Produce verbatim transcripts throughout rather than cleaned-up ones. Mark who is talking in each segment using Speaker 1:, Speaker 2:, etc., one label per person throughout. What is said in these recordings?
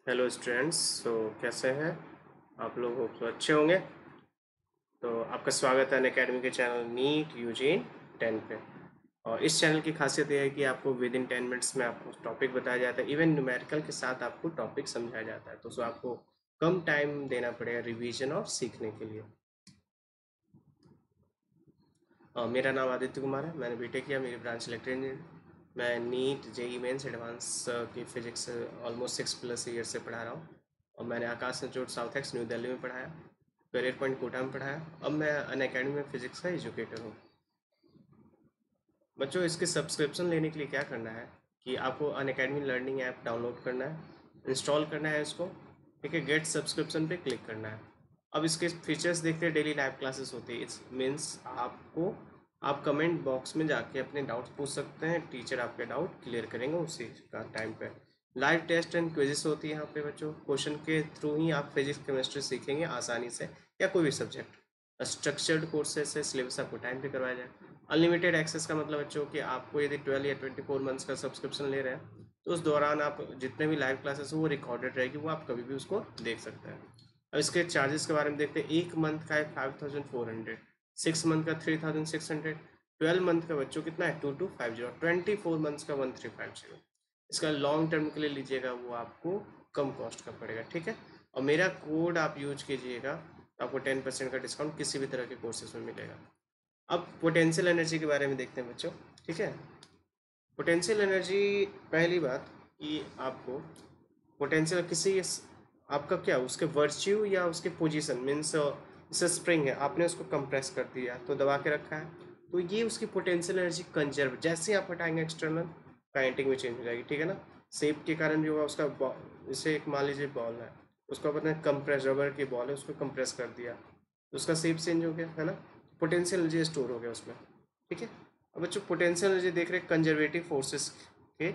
Speaker 1: Hello students. सो कैसे हैं आप लोग? होप तो अच्छे होंगे। तो आपका स्वागत है अनअकैडमी के चैनल नीट यूजीन टेन पे। और इस चैनल की खासियत यह है कि आपको विद इन टेन मिनट्स में आपको टॉपिक बताया जाता है, इवन न्यूमेरिकल के साथ आपको टॉपिक समझाया जाता है। तो सो आपको कम टाइम देना पड़ेगा रिवीजन और सीखने के लिए। अ, मेरा नाम आदित्य कुमार है, मैंने बीटेक किया, मेरी ब्रांच इलेक्ट्रिकल इंजीनियर। मैं नीट जेई मेंस एडवांस की physics almost six plus year से पढ़ा रहा हूँ। और मैंने Aakash institute South Ex New Delhi में पढ़ाया, करियर पॉइंट कोटा में पढ़ाया। अब मैं अनअकैडमी में फिजिक्स का एजुकेटर हूँ। बच्चों, इसके सब्सक्रिप्शन लेने के लिए क्या करना है कि आपको अनअकैडमी लर्निंग ऐप डाउनलोड करना है, इंस्टॉल करना है इसको। ठीक है, गेट सब्सक्रिप्शन पे क्लिक करना है। अब इसके फीचर्स देखते हैं। डेली लाइव क्लासेस होती है। इट्स मीन्स आपको आप कमेंट बॉक्स में जाके अपने डाउट्स पूछ सकते हैं, टीचर आपके डाउट क्लियर करेंगे उसी का टाइम पे। लाइव टेस्ट एंड क्विजेस होती है यहाँ पे बच्चों। क्वेश्चन के थ्रू ही आप फिजिक्स केमिस्ट्री सीखेंगे आसानी से, या कोई भी सब्जेक्ट। स्ट्रक्चर्ड कोर्सेस से सिलेबस आपको टाइम पे करवाया जाए। अनलिमिटेड एक्सेस का मतलब बच्चों कि आपको यदि ट्वेल्व या ट्वेंटी फोर मंथ्स का सब्सक्रिप्शन ले रहे हैं तो उस दौरान आप जितने भी लाइव क्लासेस हो वो रिकॉर्डेड रहेगी, वो आप कभी भी उसको देख सकते हैं। अब इसके चार्जेस के बारे में देखते हैं। एक मंथ का है five thousand four hundred, six month का three thousand six hundred, twelve month का बच्चों कितना है two two five zero, twenty four months का वन थ्री फाइव जीरो। इसका लॉन्ग टर्म के लिए लीजिएगा वो आपको कम कॉस्ट का पड़ेगा। ठीक है, और मेरा कोड आप यूज कीजिएगा तो आपको टेन परसेंट का डिस्काउंट किसी भी तरह के कोर्सेज में मिलेगा। अब पोटेंशियल एनर्जी के बारे में देखते हैं बच्चों। ठीक है, पोटेंशियल एनर्जी, पहली बात कि आपको पोटेंशियल किसी आपका क्या उसके वर्च्यू या उसके पोजीशन मीन्स जैसे स्प्रिंग है, आपने उसको कंप्रेस कर दिया तो दबा के रखा है, तो ये उसकी पोटेंशियल एनर्जी कंजर्व, जैसे ही आप हटाएंगे एक्सटर्नल काइनेटिक में चेंज हो जाएगी। ठीक है ना, शेप के कारण भी होगा उसका। जैसे एक मान लीजिए बॉल है, उसको अपने कंप्रेस, रबर की बॉल है, उसको कंप्रेस कर दिया तो उसका शेप चेंज हो गया है ना, पोटेंशियल एनर्जी स्टोर हो गया उसमें। ठीक है, अब बच्चों पोटेंशियल एनर्जी देख रहे हैं कंजर्वेटिव फोर्सेस के,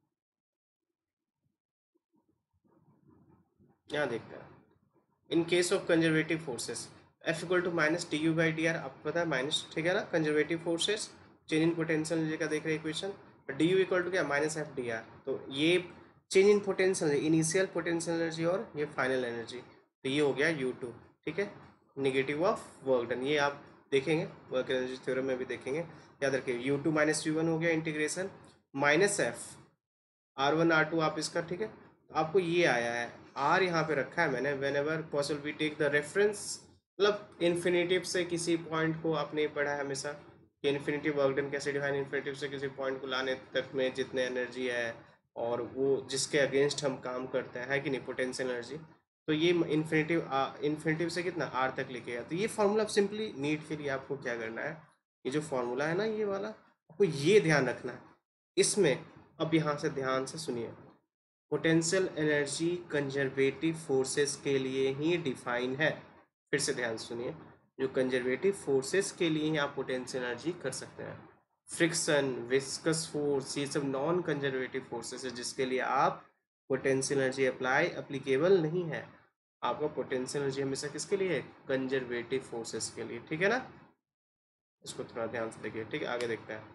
Speaker 1: यहाँ देखते हैं। In case of conservative forces F equal to minus D U by D R, आपको पता है माइनस। ठीक है ना, conservative forces change in potential energy का देख रहे हैं equation. D U equal to क्या, माइनस एफ डी आर। तो ये change in potential energy, initial potential energy और ये फाइनल एनर्जी, तो ये हो गया यू टू। ठीक है, निगेटिव ऑफ वर्क डन, ये आप देखेंगे वर्क एनर्जी थ्योरम में भी देखेंगे। याद रखिए U two minus U one हो गया integration minus F R one R two आप इसका। ठीक है, तो आपको ये आया है, आर यहाँ पे रखा है मैंने। Whenever possible we take the reference, मतलब इन्फिनेटिव से किसी पॉइंट को आपने पढ़ा है हमेशा कि इन्फिनेटिव वर्क डन कैसे डिफाइन, इन्फिनेटिव से किसी पॉइंट को लाने तक में जितने एनर्जी है और वो जिसके अगेंस्ट हम काम करते हैं, है कि नहीं, पोटेंशियल एनर्जी। तो ये इन्फिनेटिव इन्फिनेटिव से कितना आर तक लिखेगा। तो ये फॉर्मूला सिंपली नीट के लिए आपको क्या करना है, ये जो फॉर्मूला है ना ये वाला, आपको ये ध्यान रखना है इसमें। अब यहाँ से ध्यान से सुनिए, पोटेंशियल एनर्जी कंजर्वेटिव फोर्सेस के लिए ही डिफाइन है। फिर से ध्यान सुनिए, जो कंजर्वेटिव फोर्सेस के लिए ही आप पोटेंशियल एनर्जी कर सकते हैं। फ्रिक्शन, विस्कस फोर्स, ये सब नॉन कंजर्वेटिव फोर्सेस है जिसके लिए आप पोटेंशियल एनर्जी अप्लाई अप्लीकेबल नहीं है। आपका पोटेंशियल एनर्जी हमेशा किसके लिए, कंजर्वेटिव फोर्सेस के लिए। ठीक है ना, इसको थोड़ा ध्यान से देखिए। ठीक है, आगे देखते हैं।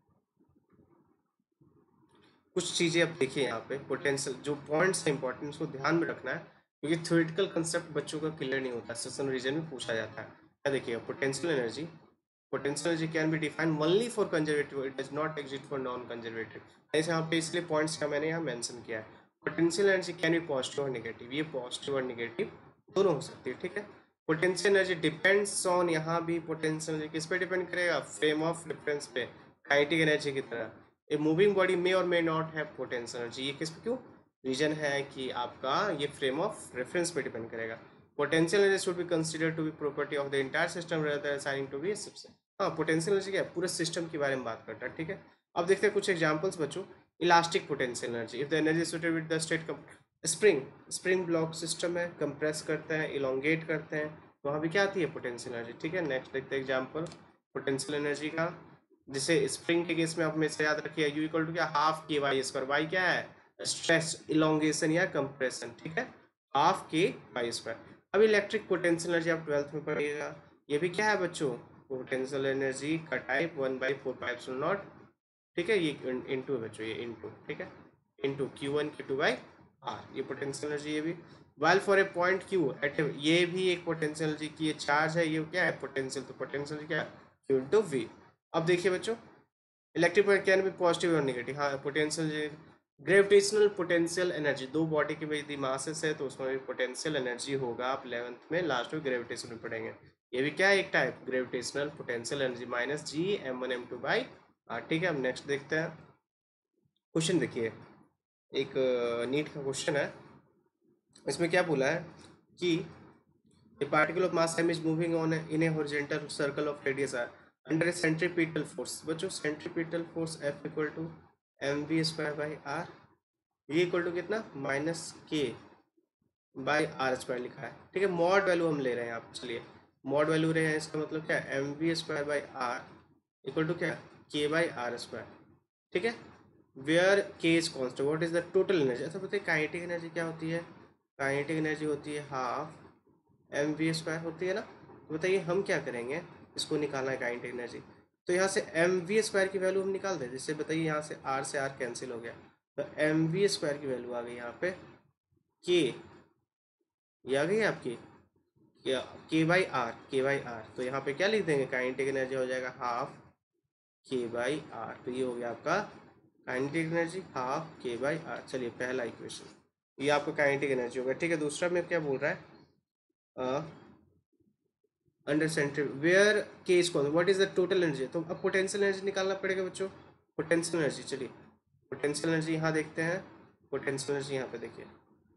Speaker 1: कुछ चीज़ें अब देखिए यहाँ पे, पोटेंशियल जो पॉइंट्स हैं इंपॉर्टेंट, उसको ध्यान में रखना है क्योंकि थ्योरेटिकल कंसेप्ट बच्चों का क्लियर नहीं होता, सेशन रीजन में पूछा जाता है। क्या देखिए, potential energy, potential energy can be defined only for conservative, it does not exist for non conservative. ऐसे यहाँ पे इसलिए पॉइंट्स का मैंने यहाँ मेंशन किया है। Potential energy can be positive और नेगेटिव, ये पॉजिटिव और नेगेटिव दोनों हो सकती है। ठीक है, पोटेंशियल एनर्जी डिपेंड्स ऑन, यहाँ भी पोटेंशियल एनर्जी किस पे डिपेंड करेगा, फ्रेम ऑफ रेफरेंस पे, काइनेटिक एनर्जी की तरह। ए मूविंग बॉडी मे और may not have potential energy, ये किस पे, क्यों, रीजन है कि आपका ये फ्रेम ऑफ रेफरेंस पे डिपेंड करेगा। Potential energy should be considered to be property of the entire system rather than assigning to be सबसे। हाँ, पोटेंशियल एनर्जी क्या है, पूरे सिस्टम के बारे में बात करता है। ठीक है, अब देखते हैं कुछ एग्जांपल्स बच्चों। Elastic potential energy, if the energy suited with the state spring, spring block system है, कंप्रेस करते हैं, इलोंगेट करते हैं, तो वहाँ भी क्या आती है, पोटेंशियल एनर्जी। ठीक है, नेक्स्ट देखते हैं एग्जाम्पल पोटेंशियल एनर्जी का। जैसे स्प्रिंग के केस में आप हमेशा याद रखिए यू इक्वल टू क्या, half K Y square. Y क्या है, स्ट्रेस, इलोंगेशन या कंप्रेशन। ठीक है, हाफ के वाई स्क्वायर। अब इलेक्ट्रिक पोटेंशियल एनर्जी आप ट्वेल्थ में पढ़िएगा, ये भी क्या है बच्चों, पोटेंशियल एनर्जी का type one by four pi epsilon naught. ठीक है, ये इंटू है बच्चों, ये इंटू। ठीक है, into Q one Q two by R, ये पोटेंशियल एनर्जी ये भी। While for a point Q at, ये भी एक पोटेंशियल एनर्जी की चार्ज है, ये क्या है पोटेंशियल, तो पोटेंशियल क्या है क्यू इंटू वी। अब देखिए बच्चों, electric point can be positive और नेगेटिव। हाँ, पोटेंशियल ग्रेविटेशनल पोटेंशियल एनर्जी, दो बॉडी के बीच मासेस है तो उसमें भी पोटेंशियल एनर्जी होगा। आप इलेवेंथ में लास्ट में ग्रेविटेशन में पढ़ेंगे। ये भी क्या है एक type gravitational potential energy minus G M one M two by R. ठीक है, अब नेक्स्ट देखते हैं क्वेश्चन। देखिए एक नीट का क्वेश्चन है, इसमें क्या बोला है कि a particle of mass m is moving on a, in a horizontal circle of radius r under a centripetal force। बच्चों centripetal force F equal to M V square by R, ये equal to कितना minus K by R square लिखा है। ठीक है, mod value हम ले रहे हैं आप, चलिए मॉड वैल्यू रहे हैं, इसका मतलब क्या है M V square by R equal to क्या के बाई आर स्क्वायर। ठीक है, where K is constant, what is the total energy. अच्छा बताइए काइनेटिक एनर्जी क्या होती है, काइनेटिक एनर्जी होती है हाफ एम वी स्क्वायर होती है ना। तो बताइए हम क्या करेंगे, इसको निकालना है काइनेटिक एनर्जी, तो यहाँ से एम वी स्क्वायर की वैल्यू हम निकाल दें, जिससे बताइए यहाँ से आर से आर कैंसिल हो गया, तो एम वी स्क्वायर की वैल्यू आ गई यहाँ पे के, ये आ गई आपकी K by R, K by R. तो यहाँ पे क्या लिख देंगे काइनेटिक एनर्जी हो जाएगा हाफ के बाई आर, तो ये हो गया आपका kinetic energy half K by R. चलिए पहला इक्वेशन, ये आपका काइनेटिक एनर्जी होगा। ठीक है, दूसरा में क्या बोल रहा है अंडर सेंट्री where K is constant what is the total energy. तो अब पोटेंशियल एनर्जी निकालना पड़ेगा बच्चों, पोटेंशियल एनर्जी। चलिए पोटेंशियल एनर्जी यहाँ देखते हैं, पोटेंशियल एनर्जी यहाँ पे देखिए,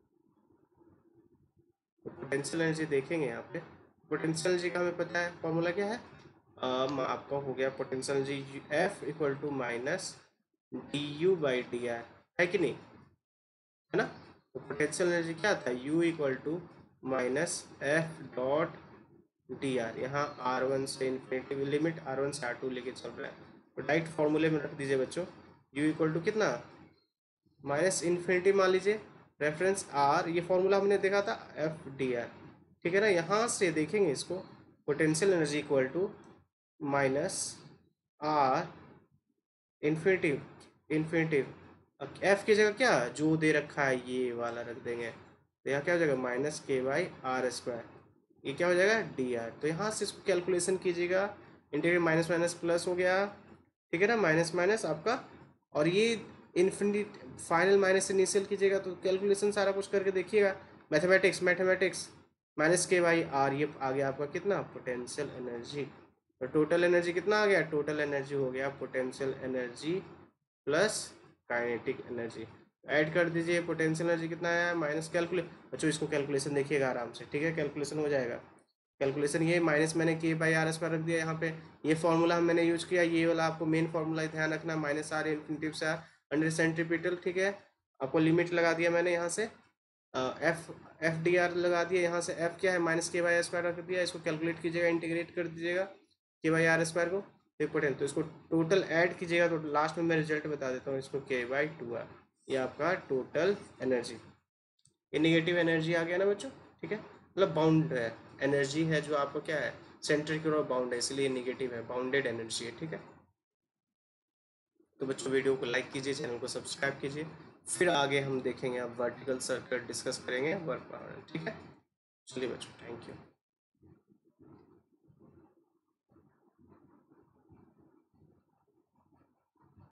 Speaker 1: तो पोटेंशियल एनर्जी देखेंगे यहाँ पे, पोटेंशियल एनर्जी का हमें पता है फॉर्मूला क्या है, um, आपका हो गया potential energy F equal to minus D U by D R, है कि नहीं, है ना। तो पोटेंशियल एनर्जी क्या था u equal to minus F dot D R, यहाँ आर वन से इन्फिनिटी लिमिट आर वन से आर टू लेके चल रहा है, तो डायरेक्ट फॉर्मूले में रख दीजिए बच्चों, u इक्वल टू कितना माइनस इन्फिनिटी मान लीजिए, रेफरेंस आर, ये फॉर्मूला हमने देखा था एफ डी आर। ठीक है ना, यहाँ से देखेंगे इसको, potential energy equal to minus R infinity infinity, F की जगह क्या जो दे रखा है ये वाला रख देंगे, तो यहाँ क्या हो जाएगा minus K by R square, ये क्या हो जाएगा डी आर। तो यहाँ से इसको कैलकुलेशन कीजिएगा, इंटीग्रेट माइनस माइनस प्लस हो गया। ठीक है ना, माइनस माइनस आपका, और ये इन्फिनिट फाइनल माइनस इनिशियल कीजिएगा, तो कैलकुलेशन सारा कुछ करके देखिएगा, mathematics mathematics minus K by R, ये आ गया आपका कितना पोटेंशियल एनर्जी। तो टोटल एनर्जी कितना आ गया, टोटल एनर्जी हो गया potential energy plus kinetic energy, add कर दीजिए, पोटेंशियल एनर्जी कितना आया माइनस, कैलकुलेट बच्चों इसको कैलकुलेशन देखिएगा आराम से। ठीक है, कैलकुलेशन हो जाएगा, कैलकुलेशन ये माइनस मैंने के बाई आर स्क्वायर रख दिया यहाँ पे, ये फॉर्मूला मैंने यूज किया, ये वाला आपको मेन फॉर्मूला ध्यान रखना, माइनस आर इन्फिनिटिव से आर अंडर सेंट्रीपिटल। ठीक है, आपको लिमिट लगा दिया मैंने यहाँ से, एफ एफ डी आर लगा दिया, यहाँ से एफ क्या है minus K by R square रख दिया, इसको कैलकुलेट कीजिएगा, इंटीग्रेट कर दीजिएगा के बाई आर स्क्वायर को, पोटेंशियल, तो इसको टोटल ऐड कीजिएगा, तो लास्ट में मैं रिजल्ट बता देता हूँ, इसको के बाई टू आर, ये आपका टोटल एनर्जी, ये नेगेटिव एनर्जी आ गया ना बच्चों। ठीक है, मतलब बाउंड है एनर्जी है जो आपको क्या है सेंटर की ओर बाउंड है, इसलिए नेगेटिव है, बाउंडेड एनर्जी है। ठीक है, तो बच्चों वीडियो को लाइक कीजिए, चैनल को सब्सक्राइब कीजिए, फिर आगे हम देखेंगे, अब वर्टिकल सर्किट डिस्कस करेंगे वर्क पावर। ठीक है, चलिए बच्चों, थैंक यू।